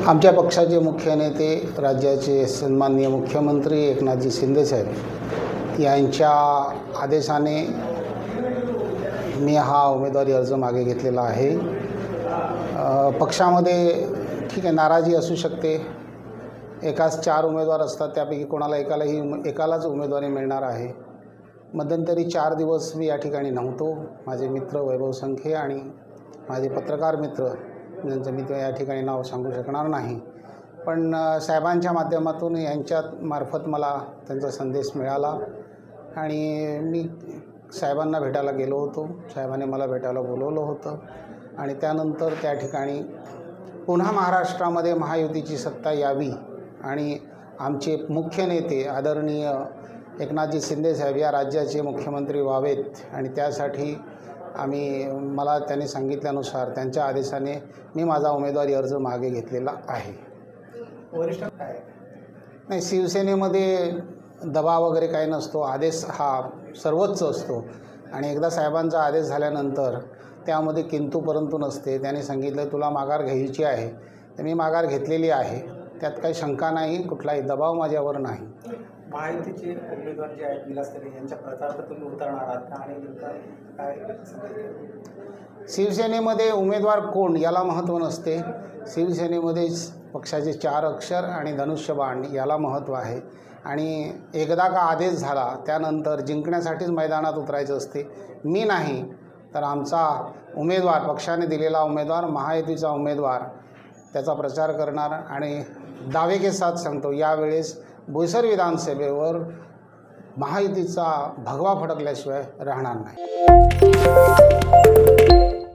आमच्या पक्षाचे मुख्य नेते राज्याचे सन्माननीय मुख्यमंत्री एकनाथजी शिंदेसाहेब यांच्या आदेशाने मी हा उमेदवारी अर्ज मागे घेतलेला आहे। पक्षामध्ये ठीक आहे, नाराजी असू शकते। एकाच 4 उमेदवार असतात, त्यापैकी कोणाला एकालाच उमेदवारी मिळणार आहे। मध्यंतरी 4 दिवस मी या ठिकाणी नव्हतो। माझे मित्र वैभव संखे आणि माझे पत्रकार मित्र, ज्यांचं मी या ठिकाणी नाव सांगू शकणार नाही, पण साहेबांच्या माध्यमातून यांच्यामार्फत मला त्यांचा संदेश मिळाला आणि मी साहेबांना भेटायला गेलो होतो। साहेबांनी मला भेटायला बोलवलं होतं आणि त्यानंतर त्या ठिकाणी पुन्हा महाराष्ट्रामध्ये महायुतीची सत्ता यावी आणि आमचे मुख्य नेते आदरणीय एकनाथजी शिंदेसाहेब या राज्याचे मुख्यमंत्री व्हावेत आणि त्यासाठी मला त्यांनी सांगितल्यानुसार त्यांच्या आदेशाने मी माझा उमेदवारी अर्ज मागे घेतलेला आहे। वरिष्ठ काय नाही, शिवसेनेमध्ये दबाव वगैरे काही नसतो। आदेश हा सर्वोच्च असतो आणि एकदा साहेबांचा आदेश झाल्यानंतर त्यामध्ये किंतु परंतु नसते। त्यांनी सांगितलं तुला माघार घ्यायची आहे, तर मी माघार घेतलेली आहे। त्यात काही शंका नाही, कुठलाही दबाव माझ्यावर नाही। महायुतीचे उमेदवार जे आहेत विलास तरे यांच्या प्रचारात तुम्ही उतरणार आहात आणि काय शिवसेनेमध्ये उमेदवार कोण याला महत्त्व नसते। शिवसेनेमध्ये पक्षाचे 4 अक्षर आणि धनुष्यबाण याला महत्त्व आहे आणि एकदा का आदेश झाला त्यानंतर जिंकण्यासाठीच मैदानात उतरायचं असते। मी नाही तर आमचा उमेदवार, पक्षाने दिलेला उमेदवार, महायुतीचा उमेदवार त्याचा प्रचार करणार आणि दावे के साथ सांगतो, यावेळेस बोईसर विधानसभेवर महायुतीचा भगवा फडकल्याशिवाय राहणार नाही।